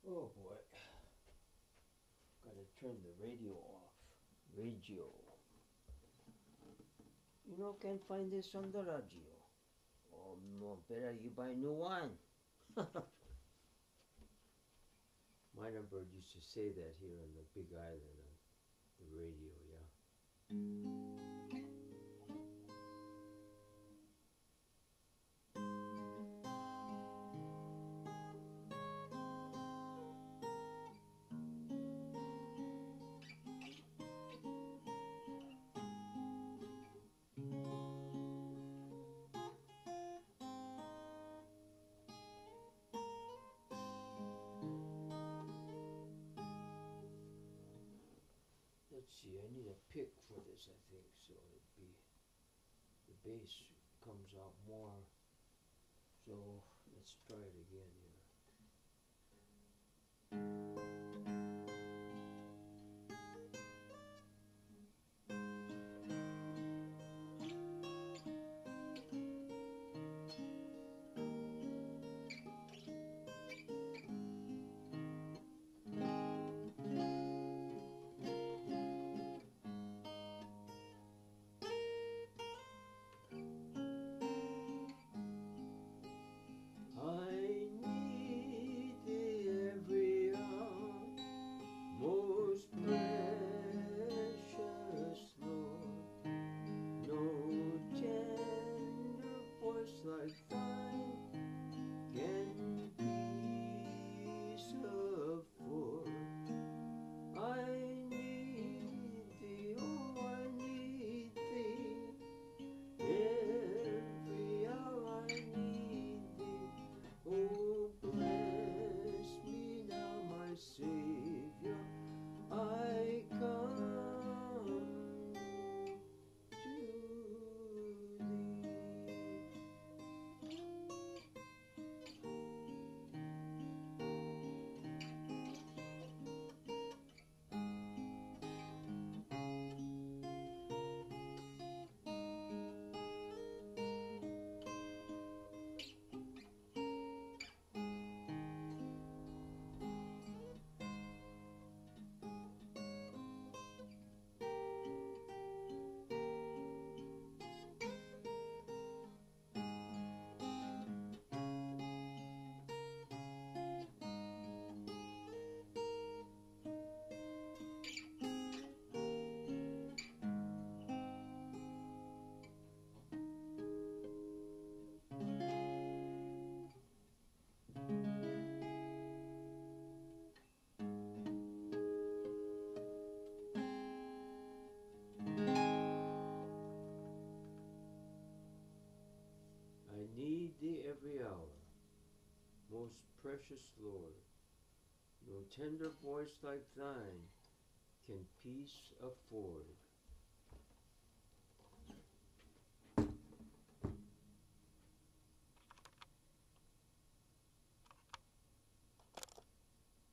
Oh boy. Gotta turn the radio off. Radio. You know, can't find this on the radio. Oh no, better you buy a new one. My number used to say that here on the Big Island on the radio, yeah. Let's see, I need a pick for this, I think, so it'd be, the bass comes out more. So let's try it again here. I need thee every hour, most precious Lord. No tender voice like thine can peace afford. I need thee, oh I need thee, every hour I need thee. Oh, bless me now, my Savior, I come to thee. I need thee every hour, most precious Lord. No tender voice like thine can peace afford.